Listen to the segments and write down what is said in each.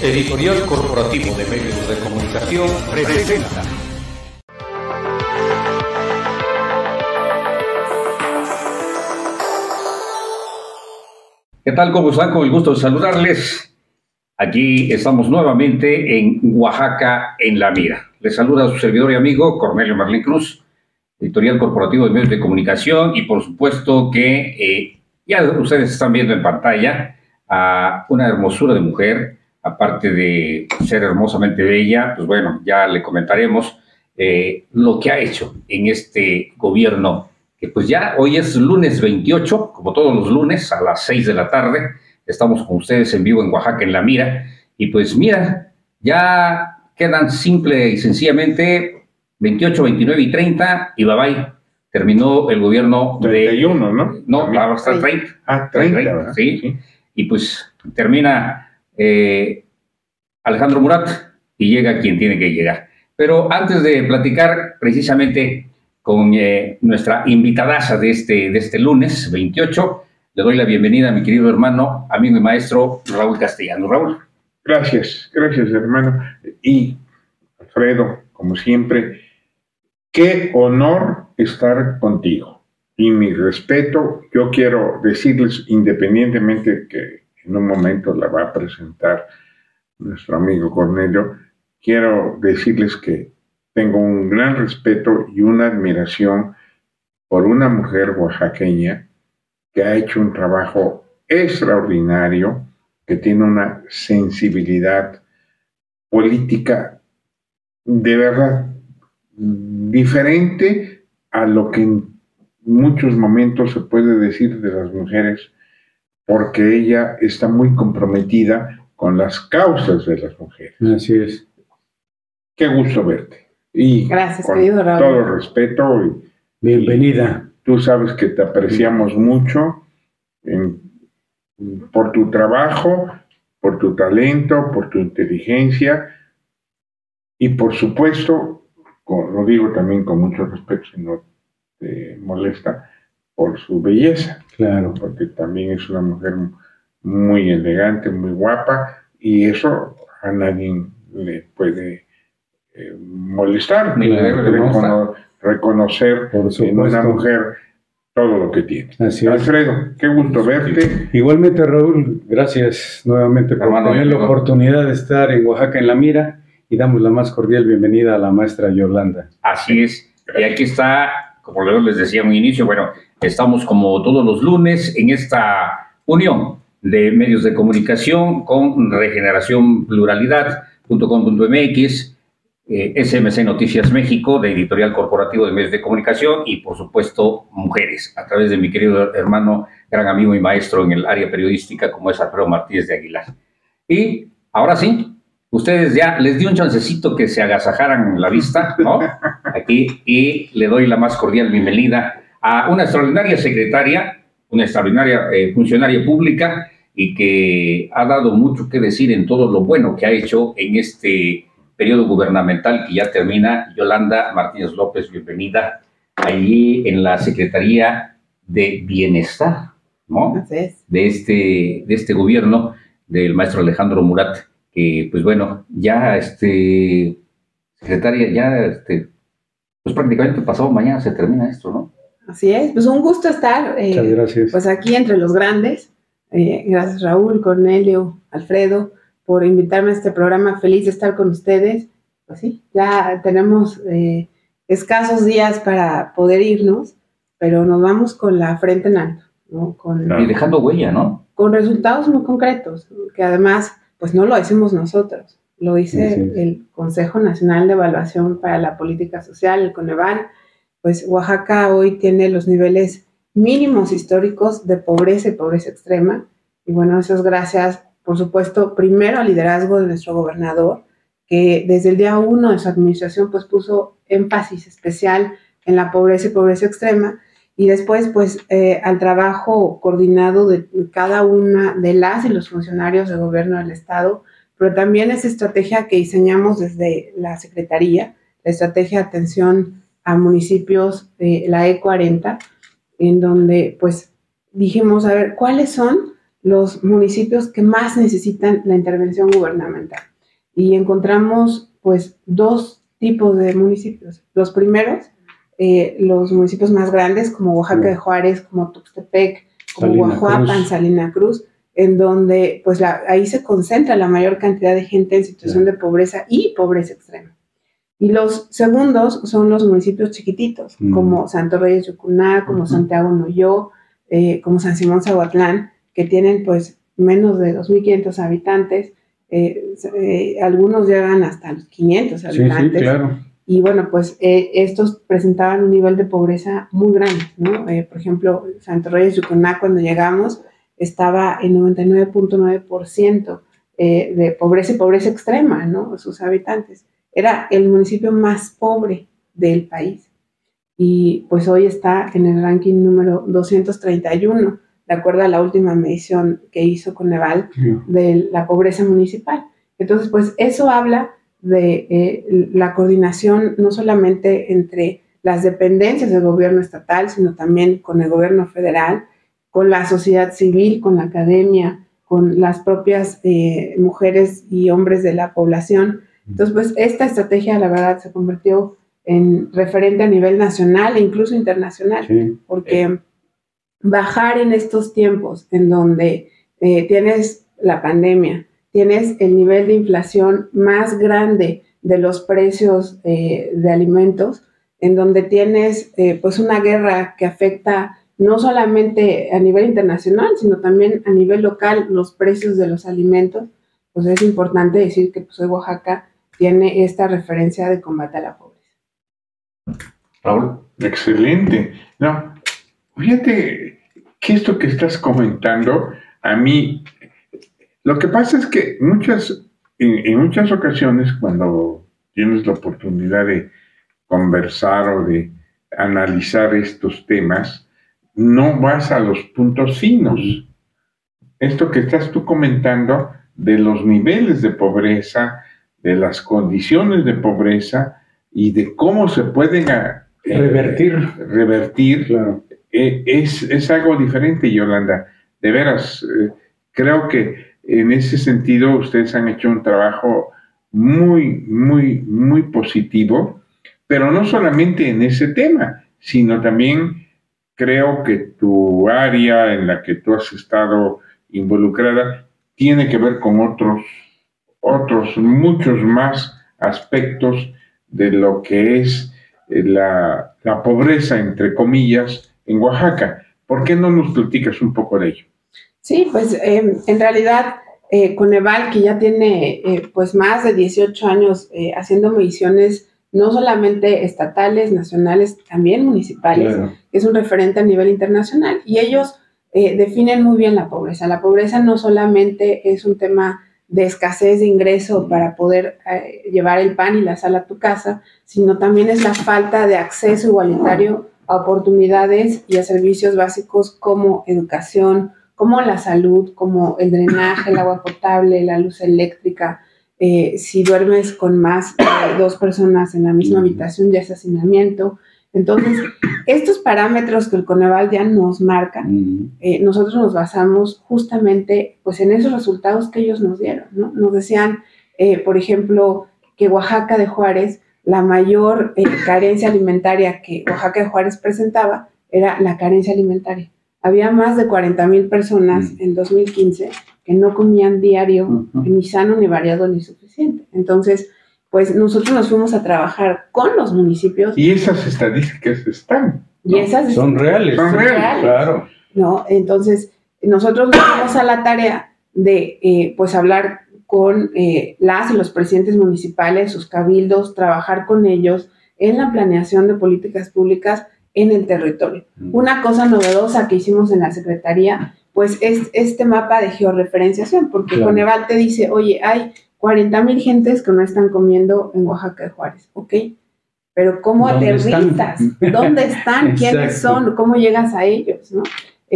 Editorial Corporativo de Medios de Comunicación presenta. ¿Qué tal? ¿Cómo están? Con el gusto de saludarles. Aquí estamos nuevamente en Oaxaca en la Mira. Les saluda a su servidor y amigo Cornelio Marlín Cruz, Editorial Corporativo de Medios de Comunicación, y por supuesto que ya ustedes están viendo en pantalla a una hermosura de mujer. Aparte de ser hermosamente bella, pues bueno, ya le comentaremos lo que ha hecho en este gobierno, que pues ya hoy es lunes 28, como todos los lunes, a las 6 de la tarde, estamos con ustedes en vivo en Oaxaca en la Mira, y pues mira, ya quedan simple y sencillamente 28, 29 y 30, y bye bye. Terminó el gobierno 31, ¿no? No, va a estar 30. Ah, 30, sí. Sí. Y pues termina Alejandro Murat y llega quien tiene que llegar. Pero antes de platicar precisamente con nuestra invitadaza de este lunes 28, le doy la bienvenida a mi querido hermano, amigo y maestro Raúl Castellano. Raúl. Gracias hermano. Y Alfredo, como siempre, qué honor estar contigo. Y mi respeto, yo quiero decirles, independientemente que en un momento la va a presentar nuestro amigo Cornelio, quiero decirles que tengo un gran respeto y una admiración por una mujer oaxaqueña que ha hecho un trabajo extraordinario, que tiene una sensibilidad política de verdad diferente a lo que en muchos momentos se puede decir de las mujeres, porque ella está muy comprometida con las causas de las mujeres. Así es. Qué gusto verte. Y gracias, con querido Raúl. todo respeto. Bienvenida. Y tú sabes que te apreciamos mucho por tu trabajo, por tu talento, por tu inteligencia y por supuesto, lo digo también con mucho respeto si no te molesta, por su belleza. Claro. Porque también es una mujer muy elegante, muy guapa, y eso a nadie le puede molestar, ni le debe reconocer en una mujer todo lo que tiene. Así es. Alfredo, qué gusto verte. Igualmente, Raúl, gracias nuevamente por tener la oportunidad de estar en Oaxaca en la Mira, y damos la más cordial bienvenida a la maestra Yolanda. Así es, y aquí está, como les decía en un inicio, bueno, estamos como todos los lunes en esta unión de medios de comunicación con Regeneración Pluralidad.com.mx, SMC Noticias México, de Editorial Corporativo de Medios de Comunicación, y por supuesto Mujeres, a través de mi querido hermano, gran amigo y maestro en el área periodística como es Alfredo Martínez de Aguilar. Y ahora sí, ustedes ya les di un chancecito que se agasajaran la vista, ¿no? Aquí, y le doy la más cordial bienvenida a una extraordinaria secretaria, una extraordinaria funcionaria pública, y que ha dado mucho que decir en todo lo bueno que ha hecho en este periodo gubernamental que ya termina. Yolanda Martínez López, bienvenida allí en la Secretaría de Bienestar, ¿no? Así es. De este gobierno del maestro Alejandro Murat, que pues bueno, ya secretaria, ya pues prácticamente pasado mañana se termina esto, ¿no? Así es, pues un gusto estar Muchas gracias. Pues aquí entre los grandes. Gracias Raúl, Cornelio, Alfredo, por invitarme a este programa. Feliz de estar con ustedes. Pues sí, ya tenemos escasos días para poder irnos, pero nos vamos con la frente en alto, ¿no? Y dejando huella, ¿no? Con resultados muy concretos, que además pues no lo hicimos nosotros, lo dice el Consejo Nacional de Evaluación para la Política Social, el Coneval. Pues Oaxaca hoy tiene los niveles mínimos históricos de pobreza y pobreza extrema, y bueno, eso es gracias, por supuesto, primero al liderazgo de nuestro gobernador, que desde el día 1 de su administración pues puso énfasis especial en la pobreza y pobreza extrema, y después pues al trabajo coordinado de cada una de las y los funcionarios del gobierno del estado, pero también esa estrategia que diseñamos desde la Secretaría, la estrategia de atención a municipios, la E40, en donde pues dijimos, a ver, ¿cuáles son los municipios que más necesitan la intervención gubernamental. Y encontramos pues dos tipos de municipios. Los primeros, los municipios más grandes como Oaxaca de Juárez, como Tuxtepec, como Guajuapan, Salina Cruz, en donde pues ahí se concentra la mayor cantidad de gente en situación de pobreza y pobreza extrema. Y los segundos son los municipios chiquititos, como Santo Reyes Yucuná, como Santiago Noyó, como San Simón Zahuatlán, que tienen pues menos de 2.500 habitantes, algunos llegan hasta los 500 habitantes. Sí, claro. Y bueno, pues estos presentaban un nivel de pobreza muy grande, ¿no? Por ejemplo, Santo Reyes Yucuná, cuando llegamos, estaba en 99.9% de pobreza y pobreza extrema, ¿no? Sus habitantes. Era el municipio más pobre del país. Y pues hoy está en el ranking número 231, de acuerdo a la última medición que hizo Coneval de la pobreza municipal. Entonces, pues eso habla de la coordinación no solamente entre las dependencias del gobierno estatal, sino también con el gobierno federal, con la sociedad civil, con la academia, con las propias mujeres y hombres de la población. Entonces, pues esta estrategia, la verdad, se convirtió en referente a nivel nacional e incluso internacional, porque bajar en estos tiempos en donde tienes la pandemia, tienes el nivel de inflación más grande de los precios de alimentos, en donde tienes pues una guerra que afecta no solamente a nivel internacional, sino también a nivel local los precios de los alimentos, pues es importante decir que pues, hoy Oaxaca tiene esta referencia de combate a la pobreza. Raúl, excelente. No, fíjate que esto que estás comentando, a mí, lo que pasa es que en muchas ocasiones cuando tienes la oportunidad de conversar o de analizar estos temas, no vas a los puntos finos. Esto que estás tú comentando de los niveles de pobreza, de las condiciones de pobreza y de cómo se pueden revertir, claro. Es algo diferente, Yolanda. De veras, creo que en ese sentido ustedes han hecho un trabajo muy, muy, muy positivo, pero no solamente en ese tema, sino también creo que tu área en la que tú has estado involucrada tiene que ver con otros muchos más aspectos de lo que es la pobreza, entre comillas, en Oaxaca. ¿Por qué no nos platicas un poco de ello? Sí, pues en realidad Coneval, que ya tiene pues más de 18 años haciendo mediciones no solamente estatales, nacionales, también municipales, claro. Es un referente a nivel internacional y ellos definen muy bien la pobreza. La pobreza no solamente es un tema de escasez de ingreso para poder llevar el pan y la sal a tu casa, sino también es la falta de acceso igualitario a oportunidades y a servicios básicos como educación, como la salud, como el drenaje, el agua potable, la luz eléctrica. Si duermes con más de 2 personas en la misma habitación, ya es hacinamiento. Entonces, estos parámetros que el Coneval ya nos marca, nosotros nos basamos justamente pues, en esos resultados que ellos nos dieron, ¿no? Nos decían, por ejemplo, que Oaxaca de Juárez, la mayor carencia alimentaria que Oaxaca de Juárez presentaba era la carencia alimentaria. Había más de 40,000 personas en 2015 que no comían diario, ni sano, ni variado, ni suficiente. Entonces, pues nosotros nos fuimos a trabajar con los municipios. Y esas estadísticas están. Y esas son reales. Son reales, claro. ¿No? Entonces, nosotros nos fuimos a la tarea de, pues, hablar con las y los presidentes municipales, sus cabildos, trabajar con ellos en la planeación de políticas públicas en el territorio. Una cosa novedosa que hicimos en la Secretaría, pues es este mapa de georreferenciación, porque claro. Coneval te dice, oye, hay 40,000 gentes que no están comiendo en Oaxaca de Juárez, ¿ok? Pero ¿cómo aterrizas? ¿Dónde están? ¿Quiénes son? ¿Cómo llegas a ellos? ¿No?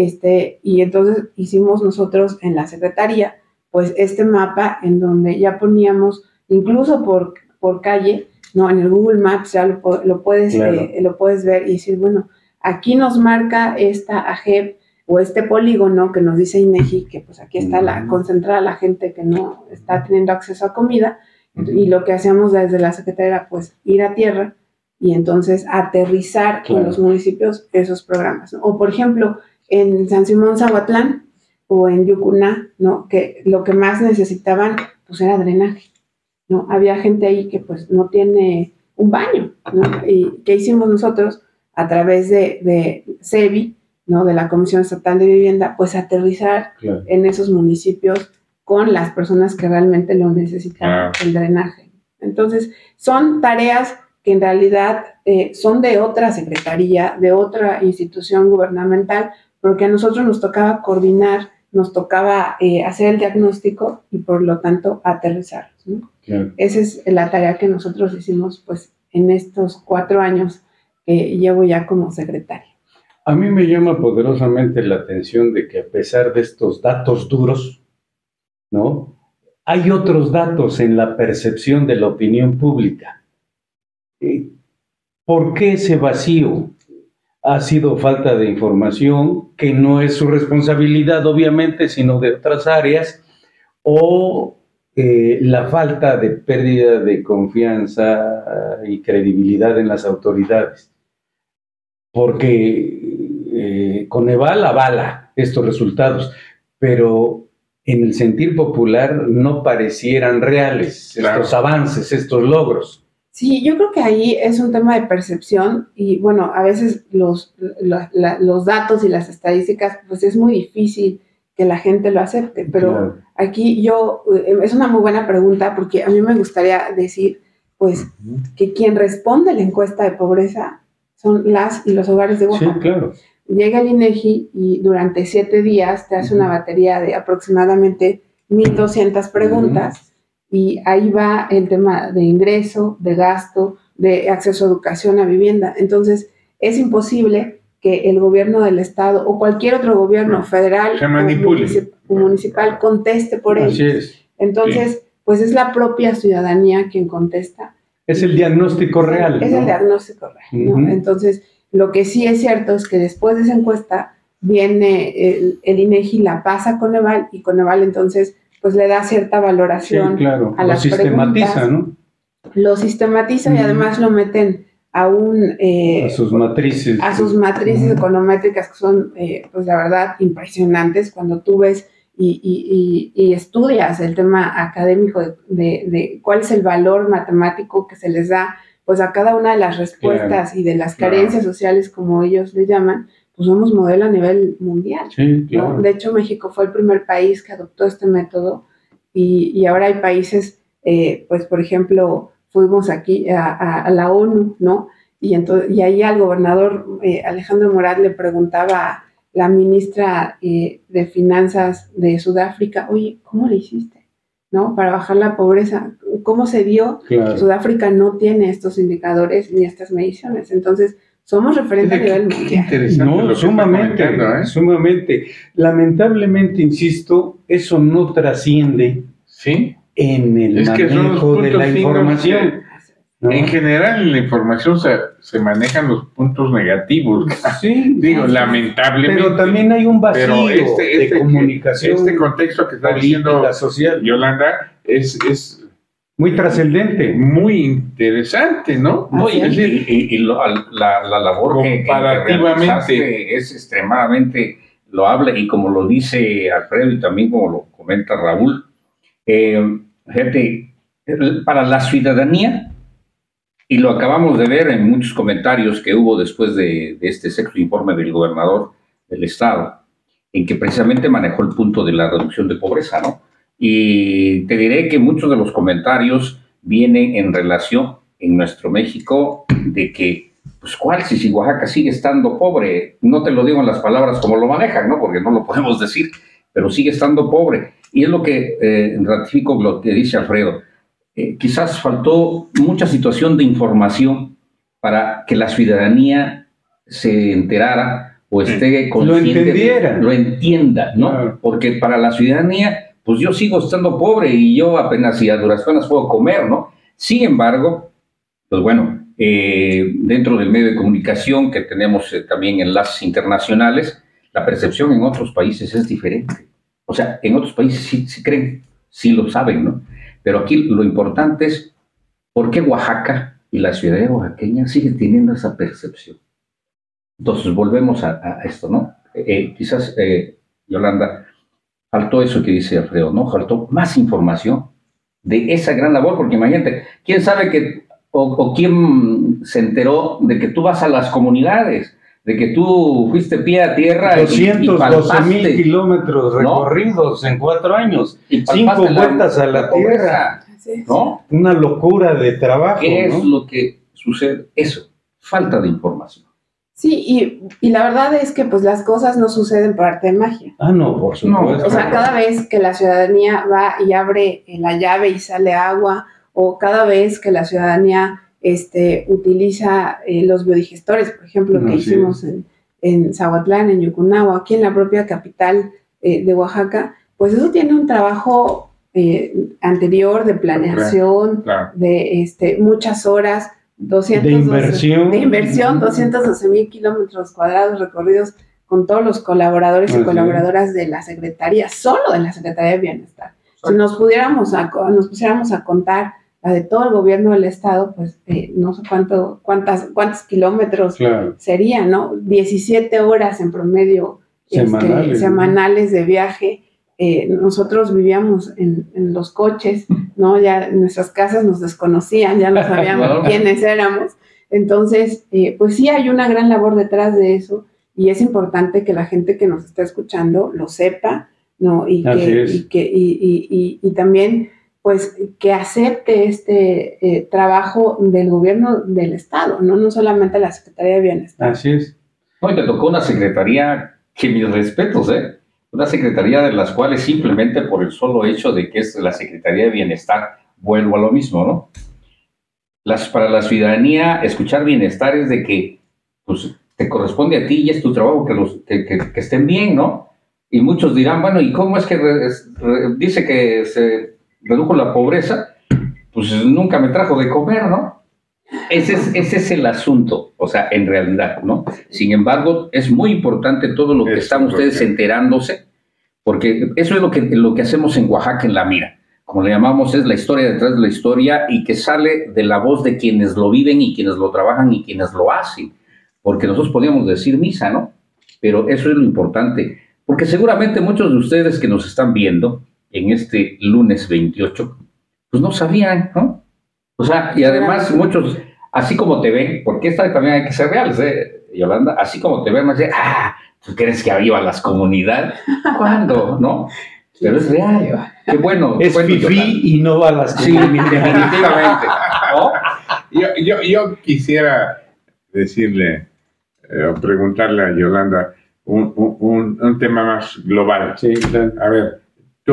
Y entonces hicimos nosotros en la Secretaría, pues este mapa en donde ya poníamos, incluso por calle, ¿no? En el Google Maps ya lo puedes ver y decir, bueno, aquí nos marca esta AGEP o este polígono que nos dice INEGI, que pues aquí está concentrada la gente que no está teniendo acceso a comida, y lo que hacíamos desde la Secretaría era pues ir a tierra y entonces aterrizar en los municipios esos programas, ¿no? O por ejemplo, en San Simón Zahuatlán o en Yucuná, ¿no? Que lo que más necesitaban pues era drenaje, ¿no? Había gente ahí que pues no tiene un baño, ¿no? ¿Y qué hicimos nosotros? A través de CEVI, ¿no? De la Comisión Estatal de Vivienda, pues aterrizar en esos municipios con las personas que realmente lo necesitan, el drenaje. Entonces, son tareas que en realidad son de otra secretaría, de otra institución gubernamental, pero que a nosotros nos tocaba coordinar, nos tocaba hacer el diagnóstico y por lo tanto aterrizar, ¿no? Esa es la tarea que nosotros hicimos pues en estos 4 años que llevo ya como secretaria. A mí me llama poderosamente la atención de que a pesar de estos datos duros, ¿no? Hay otros datos en la percepción de la opinión pública. ¿Por qué ese vacío? Ha sido falta de información, que no es su responsabilidad, obviamente, sino de otras áreas, o la falta de pérdida de confianza y credibilidad en las autoridades. Porque Coneval avala estos resultados, pero en el sentir popular no parecieran reales estos avances, estos logros. Sí, yo creo que ahí es un tema de percepción y bueno, a veces los datos y las estadísticas, pues es muy difícil que la gente lo acepte, pero aquí es una muy buena pregunta porque a mí me gustaría decir, pues, que quien responde a la encuesta de pobreza son las y los hogares de Oaxaca. Sí, claro. Llega el INEGI y durante 7 días te hace una batería de aproximadamente 1,200 preguntas y ahí va el tema de ingreso, de gasto, de acceso a educación, a vivienda. Entonces, es imposible que el gobierno del estado o cualquier otro gobierno federal o municipal conteste por ellos. Así es. Entonces, pues es la propia ciudadanía quien contesta. Es el diagnóstico real. Es el diagnóstico real, ¿no? Entonces, lo que sí es cierto es que después de esa encuesta viene el INEGI, la pasa a Coneval y Coneval entonces pues le da cierta valoración a las preguntas. ¿No? Lo sistematiza y además lo meten a sus matrices econométricas que son pues la verdad impresionantes cuando tú ves y estudias el tema académico de cuál es el valor matemático que se les da pues a cada una de las respuestas y de las carencias sociales, como ellos le llaman, pues somos modelo a nivel mundial. Sí, claro. ¿no? De hecho, México fue el primer país que adoptó este método y ahora hay países, pues por ejemplo, fuimos aquí a la ONU, ¿no? Y ahí al gobernador Alejandro Murat le preguntaba a la ministra de Finanzas de Sudáfrica, oye, ¿cómo le hiciste? ¿No? Para bajar la pobreza. ¿Cómo se dio? Claro. Sudáfrica no tiene estos indicadores ni estas mediciones. Entonces, somos referentes a nivel mundial. No, sumamente. Lamentablemente, insisto, eso no trasciende en el manejo de la información. ¿no? En general, en la información se manejan los puntos negativos. Sí, digo, lamentablemente. Pero también hay un vacío de comunicación. Este contexto que está diciendo social. Yolanda es muy trascendente. Muy interesante, ¿no? Y la labor que realizaste es extremadamente loable y como lo dice Alfredo y también como lo comenta Raúl, fíjate, para la ciudadanía, y lo acabamos de ver en muchos comentarios que hubo después de este sexto informe del gobernador del estado, en que precisamente manejó el punto de la reducción de pobreza, ¿no? Y te diré que muchos de los comentarios vienen en relación en nuestro México de que, pues, ¿cuál si Oaxaca sigue estando pobre? No te lo digo en las palabras como lo manejan, ¿no? Porque no lo podemos decir, pero sigue estando pobre. Y es lo que ratifico lo que dice Alfredo. Quizás faltó mucha situación de información para que la ciudadanía se enterara o esté consciente, lo entienda, ¿no? Claro. Porque para la ciudadanía, pues yo sigo estando pobre y yo apenas y a duras penas puedo comer, ¿no? Sin embargo, pues bueno, dentro del medio de comunicación que tenemos también enlaces internacionales, la percepción en otros países es diferente. O sea, en otros países sí creen, sí lo saben, ¿no? Pero aquí lo importante es por qué Oaxaca y la ciudadanía oaxaqueña sigue teniendo esa percepción. Entonces, volvemos a esto, ¿no? Quizás, Yolanda, faltó eso que dice Alfredo, ¿no? Faltó más información de esa gran labor, porque imagínate, ¿quién sabe o quién se enteró de que tú vas a las comunidades, de que tú fuiste pie a tierra 212,000 kilómetros recorridos, ¿no? En 4 años, y 5 vueltas a la tierra, ¿no? Una locura de trabajo. ¿Qué es lo que sucede? Eso, falta de información. Sí, y la verdad es que pues las cosas no suceden por arte de magia. Ah, no, por supuesto. No, o sea, cada vez que la ciudadanía va y abre la llave y sale agua, o cada vez que la ciudadanía utiliza los biodigestores, por ejemplo, que hicimos en Zahuatlán, en Yucunagua, aquí en la propia capital de Oaxaca, pues eso tiene un trabajo anterior de planeación, de muchas horas, de inversión, 212,000 kilómetros cuadrados recorridos con todos los colaboradores y colaboradoras de la Secretaría, solo de la Secretaría de Bienestar. Si nos pusiéramos a contar la de todo el gobierno del estado, pues no sé cuántos kilómetros serían, ¿no? 17 horas en promedio semanales de viaje. Nosotros vivíamos en los coches, ¿no? Ya en nuestras casas nos desconocían, ya no sabíamos quiénes éramos. Entonces, pues sí hay una gran labor detrás de eso y es importante que la gente que nos está escuchando lo sepa, ¿no? Y también, pues, que acepte este trabajo del gobierno del estado, ¿no? No solamente la Secretaría de Bienestar. Así es. No, y te tocó una secretaría que mis respetos, una secretaría de las cuales simplemente por el solo hecho de que es la Secretaría de Bienestar, vuelvo a lo mismo, ¿no? Para la ciudadanía, escuchar bienestar es de que pues, te corresponde a ti y es tu trabajo que estén bien, ¿no? Y muchos dirán, bueno, ¿y cómo es que dice que se redujo la pobreza? Pues nunca me trajo de comer, ¿no? Ese es el asunto, o sea, en realidad, ¿no? Sin embargo, es muy importante todo lo que están ustedes enterándose, porque eso es lo que hacemos en Oaxaca en la Mira. Como le llamamos, es la historia detrás de la historia y que sale de la voz de quienes lo viven y quienes lo trabajan y quienes lo hacen. Porque nosotros podíamos decir misa, ¿no? Pero eso es lo importante. Porque seguramente muchos de ustedes que nos están viendo en este lunes 28, pues no sabían, ¿no? O sea, y además muchos, así como te ven, porque esta también hay que ser reales, Yolanda, así como te ven, más de, ¿tú crees que iba a las comunidades? ¿Cuándo? ¿No? Pero es real. Qué bueno. Es fifí y no va a las comunidades. Definitivamente. ¿No? Yo quisiera decirle, preguntarle a Yolanda un tema más global. Sí, claro. A ver, tu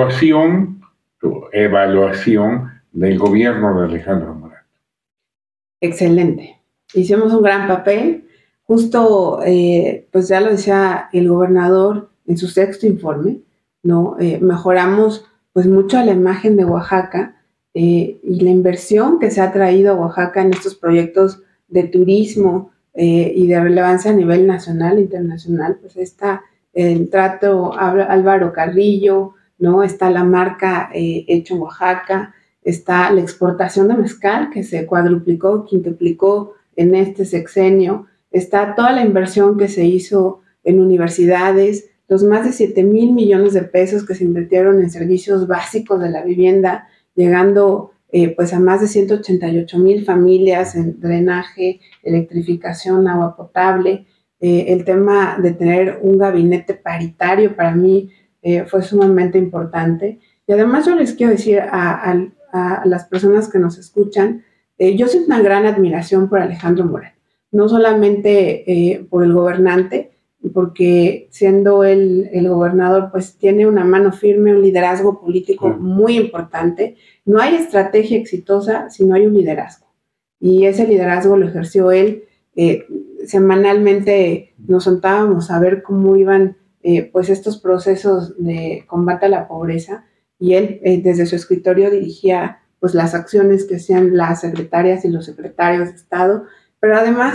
evaluación del gobierno de Alejandro Murat. Excelente. Hicimos un gran papel. Justo, pues ya lo decía el gobernador en su sexto informe, ¿no? Mejoramos pues mucho la imagen de Oaxaca y la inversión que se ha traído a Oaxaca en estos proyectos de turismo y de relevancia a nivel nacional e internacional. Pues está el trato Álvaro Carrillo, ¿no? Está la marca Hecho en Oaxaca, está la exportación de mezcal que se cuadruplicó, quintuplicó en este sexenio, está toda la inversión que se hizo en universidades, los más de 7,000 millones de pesos que se invirtieron en servicios básicos de la vivienda, llegando pues a más de 188,000 familias en drenaje, electrificación, agua potable. El tema de tener un gabinete paritario para mí fue sumamente importante. Y además yo les quiero decir a las personas que nos escuchan, yo siento una gran admiración por Alejandro Murat, no solamente por el gobernante, porque siendo él el gobernador, pues tiene una mano firme, un liderazgo político muy importante. No hay estrategia exitosa si no hay un liderazgo. Y ese liderazgo lo ejerció él. Semanalmente nos sentábamos a ver cómo iban pues estos procesos de combate a la pobreza y él desde su escritorio dirigía pues las acciones que hacían las secretarias y los secretarios de Estado, pero además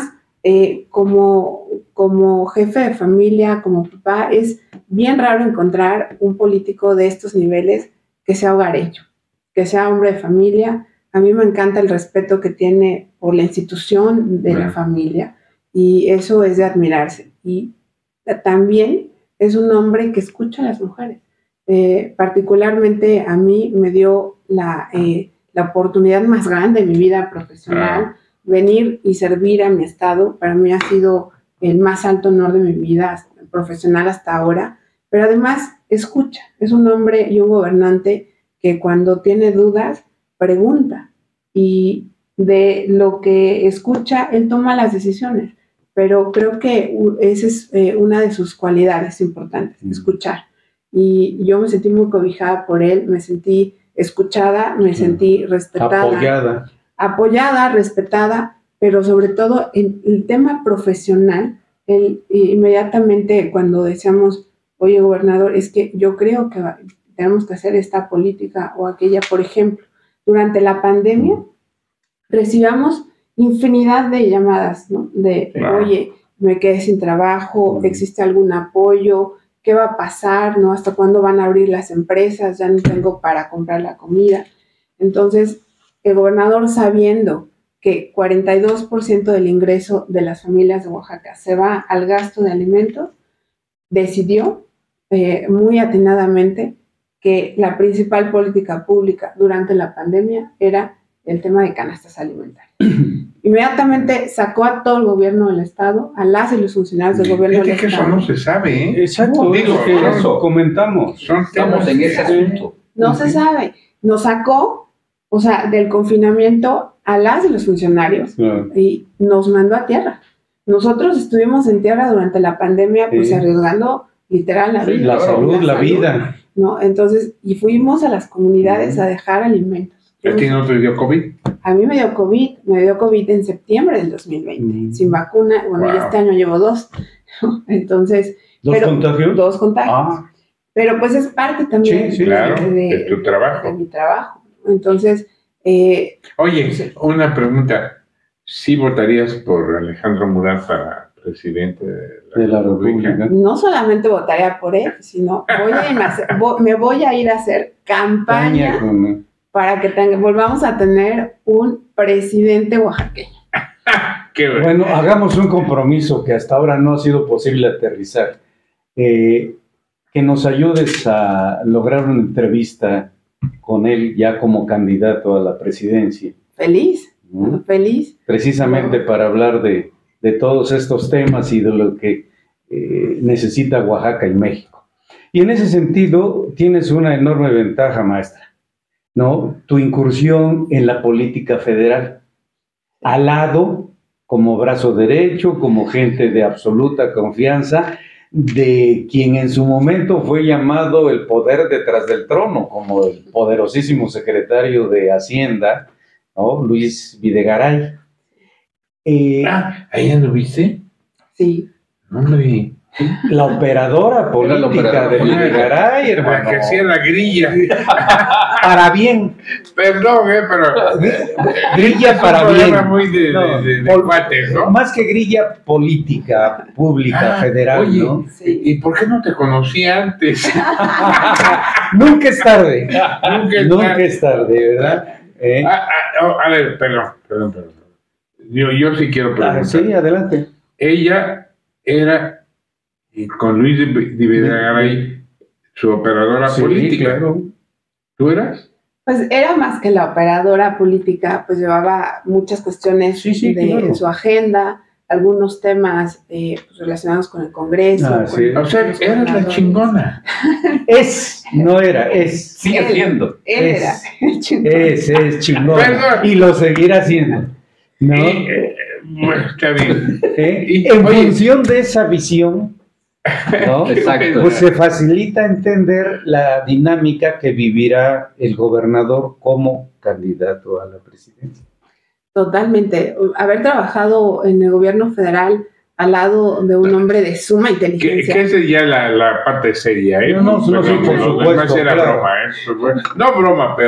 como jefe de familia, como papá, es bien raro encontrar un político de estos niveles que sea hogareño, que sea hombre de familia. A mí me encanta el respeto que tiene por la institución de la familia y eso es de admirarse. Y también es un hombre que escucha a las mujeres. Particularmente a mí me dio la oportunidad más grande en mi vida profesional. Venir y servir a mi estado para mí ha sido el más alto honor de mi vida profesional hasta ahora, pero además escucha, es un hombre y un gobernante que cuando tiene dudas pregunta y de lo que escucha él toma las decisiones, pero creo que esa es una de sus cualidades importantes, escuchar, y yo me sentí muy cobijada por él, me sentí escuchada, me sentí respetada, apoyada, respetada, pero sobre todo en el tema profesional, inmediatamente cuando decíamos, oye, gobernador, es que yo creo que tenemos que hacer esta política o aquella, por ejemplo, durante la pandemia recibamos infinidad de llamadas, ¿no? Oye, me quedé sin trabajo, ¿existe algún apoyo? ¿Qué va a pasar? ¿No? ¿Hasta cuándo van a abrir las empresas? Ya no tengo para comprar la comida. Entonces, el gobernador, sabiendo que 42% del ingreso de las familias de Oaxaca se va al gasto de alimentos, decidió muy atinadamente que la principal política pública durante la pandemia era el tema de canastas alimentarias. Inmediatamente sacó a todo el gobierno del estado, a las y los funcionarios del gobierno del estado. Que eso no se sabe, ¿eh? Exacto, digo, eso comentamos. Estamos en ese asunto. No se sabe. Nos sacó, o sea, del confinamiento a las y los funcionarios y nos mandó a tierra. Nosotros estuvimos en tierra durante la pandemia, pues arriesgando literal la vida. La salud, la vida. ¿No? Entonces, y fuimos a las comunidades a dejar alimentos. ¿A ti no te dio COVID? A mí me dio COVID en septiembre del 2020, sin vacuna. Bueno, y este año llevo 2. Entonces, ¿Dos contagios? 2 contagios. Pero pues es parte también de tu trabajo. De mi trabajo. Entonces, oye, una pregunta. ¿Sí votarías por Alejandro Murat para presidente de la República? No solamente votaría por él, sino me voy a ir a hacer campaña para que volvamos a tener un presidente oaxaqueño. Qué bueno, hagamos un compromiso que hasta ahora no ha sido posible aterrizar. Que nos ayudes a lograr una entrevista con él ya como candidato a la presidencia. Feliz. Feliz. Precisamente para hablar de todos estos temas y de lo que necesita Oaxaca y México. Y en ese sentido tienes una enorme ventaja, maestra, ¿no? Tu incursión en la política federal, al lado, como brazo derecho, como gente de absoluta confianza, de quien en su momento fue llamado el poder detrás del trono, como el poderosísimo secretario de Hacienda, ¿no? Luis Videgaray. ¿Ahí anduviste? Sí. No me vi. La operadora política de Videgaray, hermano. La que hacía la grilla. Para bien. Perdón, pero... grilla para bien. Muy de cuates, ¿no? Más que grilla política, pública, federal, oye, ¿no? Sí. ¿Y por qué no te conocí antes? Nunca es tarde. Nunca es tarde, ¿verdad? A ver, perdón. Yo sí quiero preguntar. Sí, adelante. Ella era, con Luis de Videgaray, su operadora política. Claro. ¿Tú eras? Pues era más que la operadora política, pues llevaba muchas cuestiones en su agenda, algunos temas pues, relacionados con el Congreso. O sea, eras la chingona. Sigue siendo. Él era el chingón. Es chingón. Y lo seguirá haciendo. ¿No? Bueno, está bien. En función de esa visión, ¿no? Exacto. Pues se facilita entender la dinámica que vivirá el gobernador como candidato a la presidencia. Totalmente. Haber trabajado en el gobierno federal al lado de un hombre de suma inteligencia. Que esa es ya la parte seria, ¿eh? No, por supuesto. Era broma, ¿eh? No broma, pero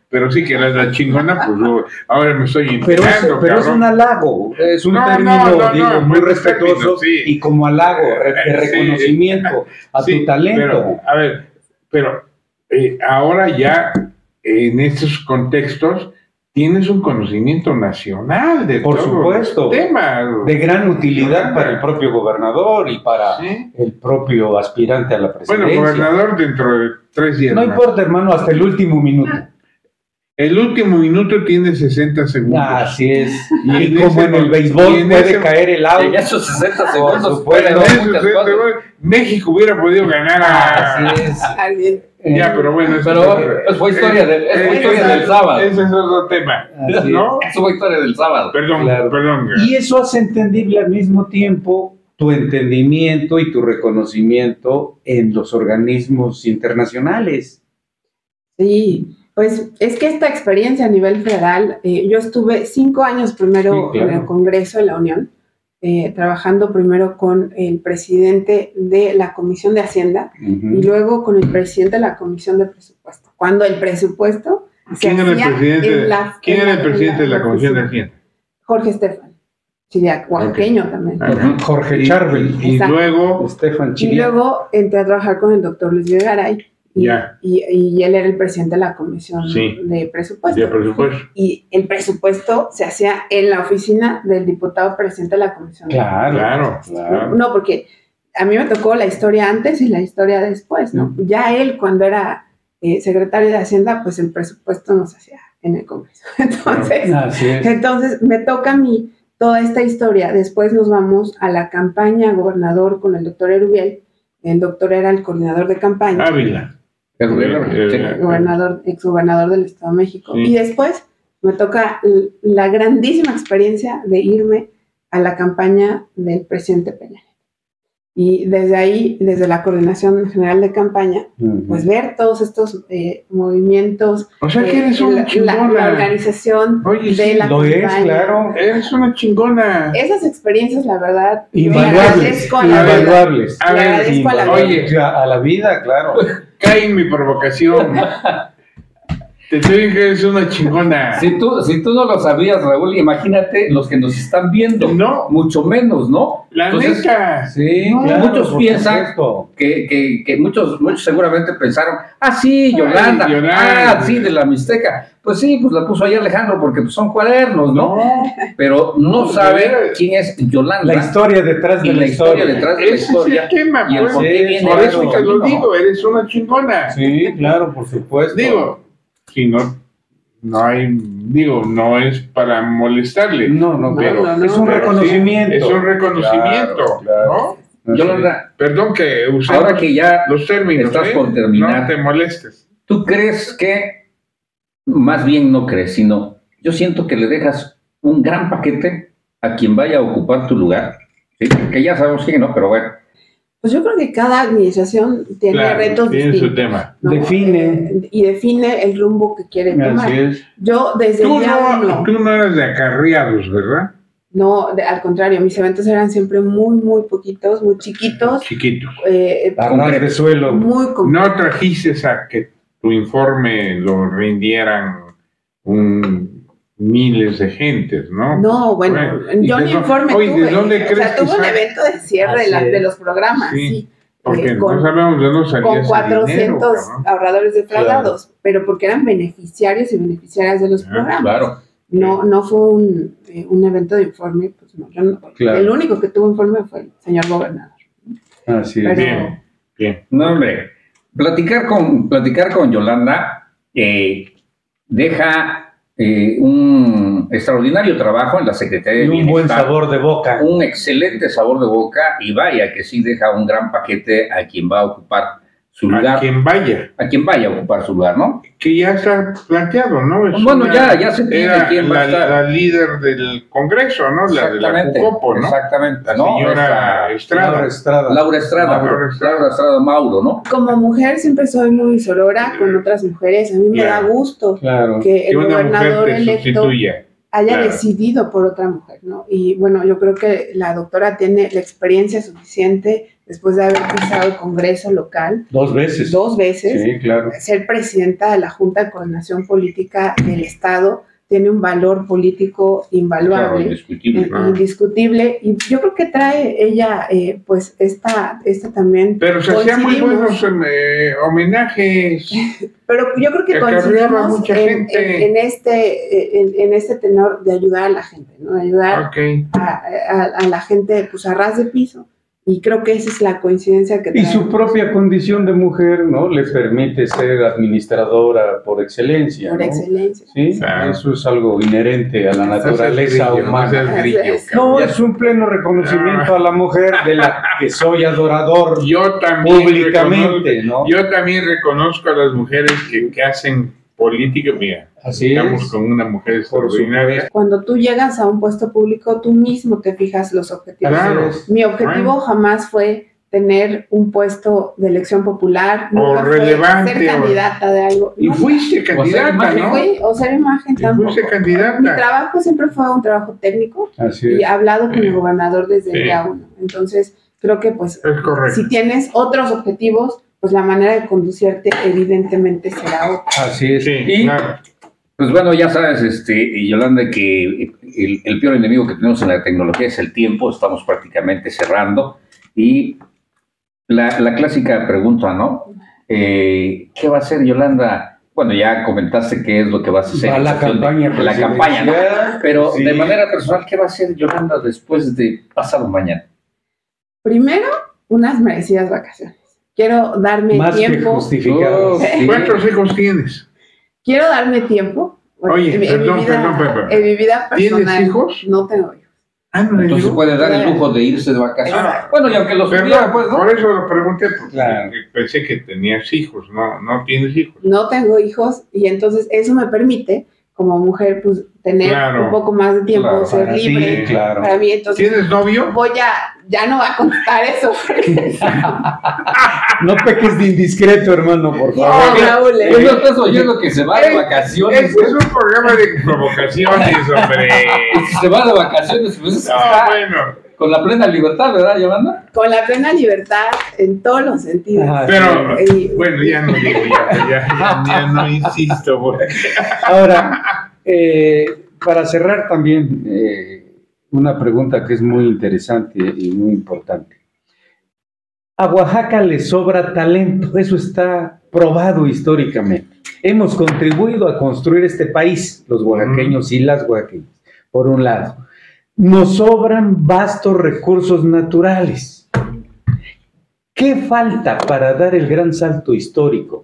pero sí que eres la chingona, pues ahora me estoy enterando. Pero es un halago, es un término muy respetuoso, sí. Y como halago, de reconocimiento a tu talento. Pero ahora ya en estos contextos tienes un conocimiento nacional de por todo supuesto, el tema. De gran utilidad para el propio gobernador y para el propio aspirante a la presidencia. Bueno, gobernador dentro de 3 días. No importa, hermano, hasta el último minuto. El último minuto tiene 60 segundos. Así es. Y como en el béisbol puede caer el out. En esos 60 segundos México hubiera podido ganar a... Así es. Alguien. Ya, pero bueno, pero fue historia del sábado. Ese es otro tema, ¿no? Eso fue historia del sábado. Perdón. Y eso hace entendible al mismo tiempo tu entendimiento y tu reconocimiento en los organismos internacionales. Sí, pues es que esta experiencia a nivel federal, yo estuve 5 años primero en el Congreso de la Unión, trabajando primero con el presidente de la Comisión de Hacienda y luego con el presidente de la Comisión de Presupuesto. Cuando el presupuesto ¿Quién era el presidente de la Comisión de Hacienda? Jorge Estefan Chiriac, oaxaqueño también. Jorge Charbel. Y luego Estefan Chiriac. Y luego entré a trabajar con el doctor Luis Videgaray. Y él era el presidente de la Comisión de Presupuesto. Y el presupuesto se hacía en la oficina del diputado presidente de la Comisión. Claro. No, porque a mí me tocó la historia antes y la historia después, ¿no? Ya él, cuando era secretario de Hacienda, pues el presupuesto no se hacía en el Congreso. Entonces me toca a mí toda esta historia. Después nos vamos a la campaña gobernador con el doctor Erubiel. El doctor era el coordinador de campaña. Ávila. Exgobernador del Estado de México. Y después me toca la grandísima experiencia de irme a la campaña del presidente Peña Nieto. Y desde ahí, desde la Coordinación General de Campaña, pues ver todos estos movimientos. O sea que eres una chingona. La organización de la campaña. Claro. Eres una chingona. Esas experiencias, la verdad, invaluables. A la vida, claro. Cae en mi provocación. Te estoy que eres una chingona. Si tú no lo sabías, Raúl, imagínate los que nos están viendo. No. Mucho menos, ¿no? Entonces, neta. Sí, no, claro, muchos piensan que muchos seguramente pensaron, sí, Yolanda, sí, de la Mixteca. Pues sí, pues la puso ahí Alejandro porque pues, son cuadernos, ¿no? Pero no sabe quién es Yolanda. La historia detrás de la historia. Ese es el tema. Por eso te lo digo, eres una chingona. Sí, claro, por supuesto. Digo, si no es para molestarle. Pero es un reconocimiento. Es un reconocimiento, claro. ¿no? Yolanda, perdón que usemos ahora que ya los términos, estás por terminar, no te molestes. ¿Tú crees que, más bien no crees, sino yo siento que le dejas un gran paquete a quien vaya a ocupar tu lugar? ¿Sí? Que ya sabemos quién, ¿no? Pero bueno. Pues yo creo que cada administración tiene retos distintos. Su tema. ¿No? Define el rumbo que quiere tomar. Así es. Yo desde el día uno. Tú no eres de acarreados, ¿verdad? No, al contrario, mis eventos eran siempre muy, muy poquitos, muy chiquitos. Chiquitos. De suelo. Muy no trajiste a que tu informe lo rindieran miles de gentes, ¿no? No, bueno, yo mi informe tuve. ¿De dónde crees tuve un evento de cierre de los programas, sí. Porque no sabemos de dónde salía con 400 ahorradores defraudados, pero porque eran beneficiarios y beneficiarias de los programas. Claro. No fue un evento de informe, pues no, el único que tuvo informe fue el señor gobernador. Así es. Bien. No, hombre, platicar con Yolanda deja un extraordinario trabajo en la Secretaría de Bienestar. Un buen sabor de boca. Un excelente sabor de boca y vaya que sí deja un gran paquete a quien va a ocupar su lugar. A quien vaya a ocupar su lugar, ¿no? Que ya está planteado, ¿no? Ya se tiene quién va a estar. La líder del Congreso, ¿no? La de la CUCOPO, ¿no? Exactamente. La señora Estrada. Laura Estrada Mauro, ¿no? Como mujer siempre soy muy sorora con otras mujeres. A mí me da gusto que el gobernador electo haya decidido por otra mujer, ¿no? Y bueno, yo creo que la doctora tiene la experiencia suficiente, después de haber pisado el Congreso local. 2 veces. 2 veces. Sí, claro. Ser presidenta de la Junta de Coordinación Política del Estado tiene un valor político invaluable, claro, indiscutible, y yo creo que trae ella, pues, esta también. Pero se hacían muy buenos homenajes. Pero yo creo que coincidimos en este tenor de ayudar a la gente, ¿no? De ayudar a la gente, pues, a ras de piso. Y creo que esa es la coincidencia que traemos. Y su propia condición de mujer, ¿no? Le permite ser administradora por excelencia, Por excelencia. Sí, claro. Eso es algo inherente a la naturaleza humana. No, es un pleno reconocimiento a la mujer de la que soy adorador públicamente, ¿no? Yo también reconozco a las mujeres que hacen política. Mira, así estamos con una mujer extraordinaria. Cuando tú llegas a un puesto público, tú mismo te fijas los objetivos. Claro. Mi objetivo jamás fue tener un puesto de elección popular, nunca relevante, fue ser candidata de algo. Y fuiste candidata, ¿no? O ser imagen tampoco. Fuiste candidata. Mi trabajo siempre fue un trabajo técnico. Así y he hablado con el gobernador desde el día 1. Entonces, creo que pues si tienes otros objetivos, pues la manera de conducirte evidentemente será otra. Así es. Sí, y, claro. Pues bueno, ya sabes, Yolanda, que el peor enemigo que tenemos en la tecnología es el tiempo. Estamos prácticamente cerrando. Y la clásica pregunta, ¿no? ¿Qué va a hacer Yolanda? Bueno, ya comentaste qué es lo que vas a hacer. La campaña, ¿no? Pero de manera personal, ¿qué va a hacer Yolanda después de pasado mañana? Primero, unas merecidas vacaciones. Quiero darme más tiempo. Que justificado. ¿Cuántos hijos tienes? Quiero darme tiempo. Oye, en mi vida personal. ¿Tienes hijos? No tengo hijos. Entonces puede dar el lujo de irse de vacaciones. Bueno, y aunque los tuviera, pues, ¿no? Por eso lo pregunté, porque pensé que tenías hijos. No tienes hijos. No tengo hijos, y entonces eso me permite, como mujer, pues tener un poco más de tiempo, ser libre. Sí, claro. Para mí, entonces. ¿Tienes novio? Ya no va a contestar eso. No peques de indiscreto, hermano, por favor. No, Raúl. Yo estás oyendo que se va de vacaciones. Este es un programa de provocaciones, hombre. Si se va de vacaciones, pues bueno. Con la plena libertad, ¿verdad, Yolanda? Con la plena libertad en todos los sentidos. Pero, bueno, ya no digo, ya no insisto. Ahora, para cerrar también, una pregunta que es muy interesante y muy importante. A Oaxaca le sobra talento, eso está probado históricamente. Hemos contribuido a construir este país, los oaxaqueños y las oaxaqueñas, por un lado. Nos sobran vastos recursos naturales. ¿Qué falta para dar el gran salto histórico?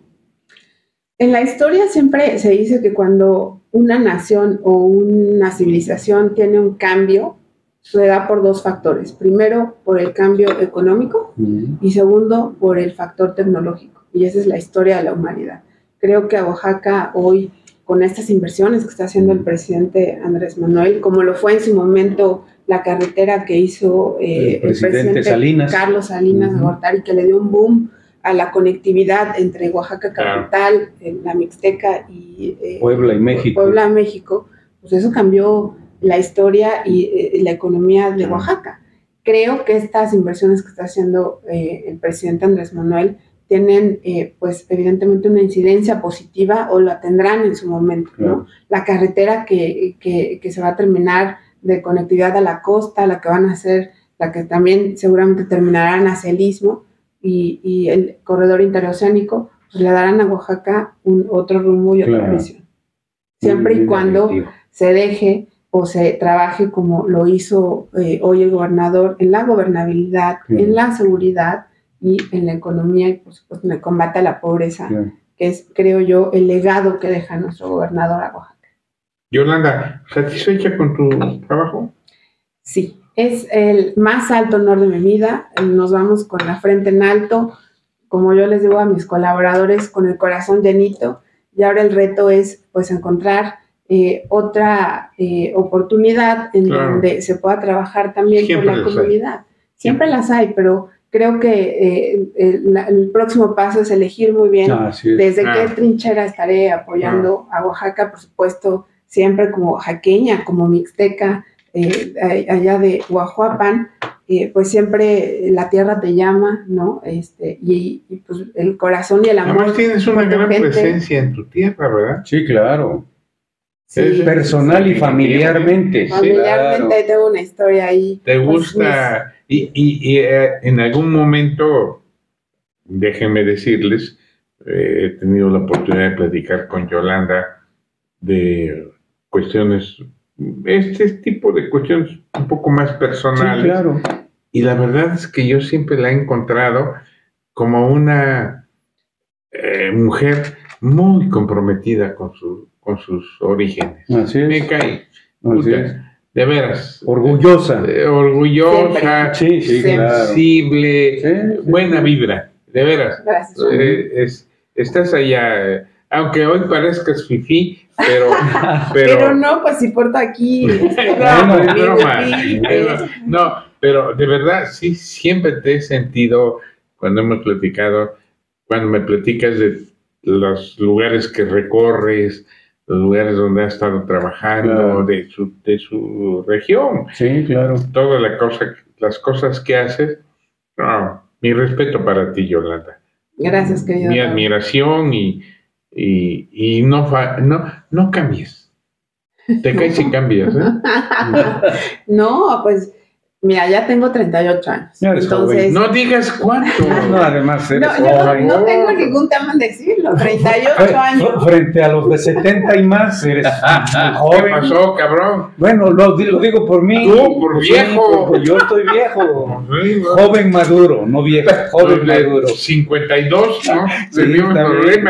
En la historia siempre se dice que cuando una nación o una civilización tiene un cambio, se da por 2 factores. Primero, por el cambio económico y segundo, por el factor tecnológico. Y esa es la historia de la humanidad. Creo que a Oaxaca hoy, con estas inversiones que está haciendo el presidente Andrés Manuel, como lo fue en su momento la carretera que hizo el presidente Carlos Salinas de Gortari, que le dio un boom a la conectividad entre Oaxaca capital, la Mixteca y Puebla y México. Puebla, México, pues eso cambió la historia y la economía de Oaxaca. Creo que estas inversiones que está haciendo el presidente Andrés Manuel tienen, pues, evidentemente una incidencia positiva, o la tendrán en su momento, ¿no? La carretera que se va a terminar de conectividad a la costa, la que van a hacer, la que también seguramente terminarán hacia el Istmo, y el corredor interoceánico, pues le darán a Oaxaca otro rumbo y otra visión. Siempre y cuando se deje o se trabaje como lo hizo hoy el gobernador en la gobernabilidad, en la seguridad y en la economía, y por supuesto en el combate a la pobreza, que es, creo yo, el legado que deja nuestro gobernador a Oaxaca. Yolanda, ¿satisfecha con tu trabajo? Sí, es el más alto honor de mi vida. Nos vamos con la frente en alto, como yo les digo a mis colaboradores, con el corazón llenito, y ahora el reto es, pues, encontrar otra oportunidad en donde se pueda trabajar también por la comunidad. Siempre las hay, pero creo que el próximo paso es elegir muy bien desde qué trinchera estaré apoyando a Oaxaca, por supuesto, siempre como oaxaqueña, como mixteca, allá de Huajuapan, pues siempre la tierra te llama, ¿no? Y pues el corazón y el amor. Además tienes una gran presencia en tu tierra, ¿verdad? Sí, claro. Sí, personal y familiarmente. Familiarmente Claro. tengo una historia ahí. ¿Te pues, gusta? Y en algún momento, déjenme decirles, he tenido la oportunidad de platicar con Yolanda de cuestiones, este tipo de cuestiones un poco más personales. Sí, claro. Y la verdad es que yo siempre la he encontrado como una mujer muy comprometida con sus orígenes. Así es. Me cae, Así es. de veras. Orgullosa. Orgullosa, Sí, sí, claro. sensible, Sí, buena vibra, de veras. Gracias. Estás allá, aunque hoy parezcas fifí, Pero no, pues si porto aquí. No, es broma. No, pero de verdad, sí, siempre te he sentido, cuando hemos platicado, cuando me platicas de los lugares que recorres, los lugares donde has estado trabajando, Claro. de su región, Sí, claro. todas las cosas que haces. No, mi respeto para ti, Yolanda. Gracias, querido. Mi admiración y no cambies. Te caes y cambias, ¿eh? No, pues, mira, ya tengo 38 años. Ya eres Entonces, No digas cuánto. No, además eres no, yo joven. no tengo ningún tema en decirlo. 38 años. Frente a los de 70 y más, eres ¿Qué joven. pasó, cabrón? Bueno, lo digo por mí. Tú, por Sí, viejo. porque yo estoy viejo. Sí, ¿no? Joven maduro, no viejo, joven Los de maduro. 52, ¿no? Sí, Tenía un también. problema.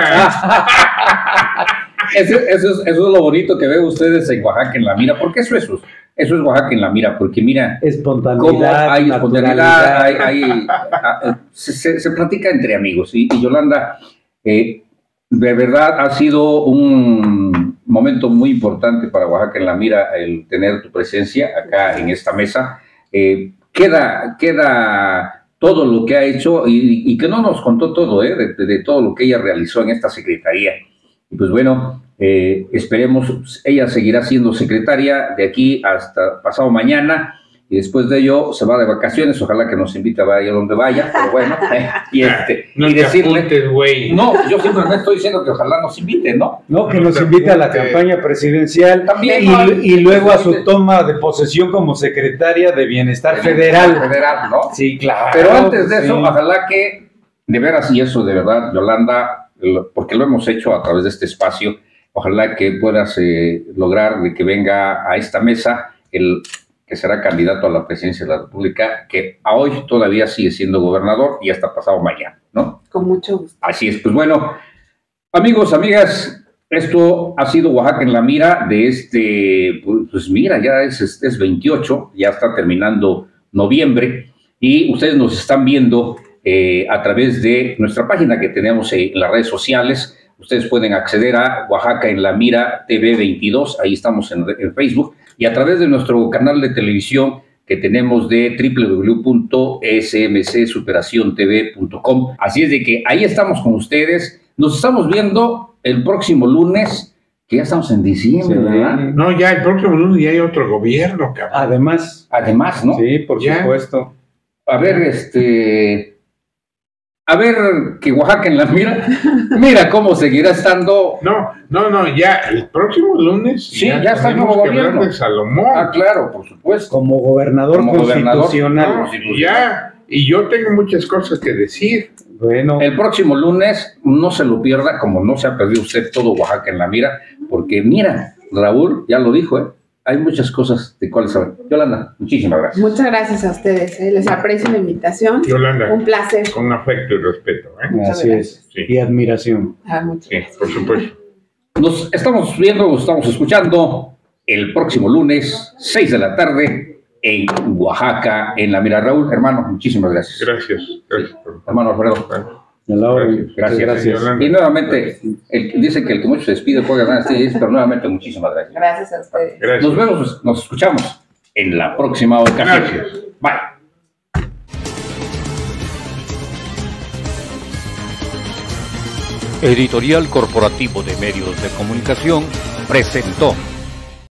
Eso es lo bonito que ven ustedes en Oaxaca en la Mira. ¿Por qué eso es? Eso es Oaxaca en la Mira, porque mira cómo Espontaneidad, hay espontaneidad, naturalidad. se platica entre amigos. Y Yolanda, de verdad ha sido un momento muy importante para Oaxaca en la Mira el tener tu presencia acá en esta mesa. Queda todo lo que ha hecho y que no nos contó todo, de todo lo que ella realizó en esta secretaría. Y pues bueno, esperemos, ella seguirá siendo secretaria de aquí hasta pasado mañana y después de ello se va de vacaciones, ojalá que nos invite a vaya donde vaya, pero bueno, No y te decirle, apuntes, güey. no, yo simplemente estoy diciendo que ojalá nos invite, ¿no? No, que No nos te invite a la apunte. campaña presidencial También, y luego a su toma de posesión como secretaria de Bienestar Federal. Federal, ¿no? Sí, claro. Pero antes de eso, sí. ojalá que, de veras, y eso de verdad, Yolanda, porque lo hemos hecho a través de este espacio, ojalá que puedas lograr de que venga a esta mesa el que será candidato a la presidencia de la República, que a hoy todavía sigue siendo gobernador y hasta pasado mañana, ¿no? Con mucho gusto. Así es, pues bueno, amigos, amigas, esto ha sido Oaxaca en la Mira de pues mira, ya es 28, ya está terminando noviembre y ustedes nos están viendo a través de nuestra página que tenemos en las redes sociales. Ustedes pueden acceder a Oaxaca en la Mira TV 22, ahí estamos en Facebook, y a través de nuestro canal de televisión que tenemos de www.smcsuperaciontv.com. Así es de que ahí estamos con ustedes. Nos estamos viendo el próximo lunes, que ya estamos en diciembre, Sí. ¿verdad? No, ya el próximo lunes ya hay otro gobierno, cabrón. Además, Además, ¿no? sí, por Ya. supuesto. A ver que Oaxaca en la Mira, mira cómo seguirá estando. No, ya el próximo lunes Sí, ya está el tenemos nuevo que hablar gobierno. de Salomón. Ah, claro, por supuesto. Como gobernador Como gobernador. constitucional. No, ya, y yo tengo muchas cosas que decir. Bueno, El próximo lunes no se lo pierda, como no se ha perdido usted todo Oaxaca en la Mira, porque mira, Raúl ya lo dijo, hay muchas cosas de cuáles saber. Yolanda, muchísimas gracias. Muchas gracias a ustedes. Les aprecio la invitación. Yolanda, Un placer. con afecto y respeto. así es. Sí. Y admiración. Muchas Sí, gracias. por supuesto. Nos estamos viendo, nos estamos escuchando el próximo lunes, 6 de la tarde, en Oaxaca en la Mira. Raúl, hermano, muchísimas gracias. Gracias. Hermano Alfredo. A la orden. Gracias. Gracias. Yolanda. Y nuevamente, dice que el que mucho se despide juega ganas, pero nuevamente muchísimas gracias. Gracias a ustedes. Gracias. Nos vemos, nos escuchamos en la próxima ocasión. Gracias. Bye. Editorial Corporativo de Medios de Comunicación presentó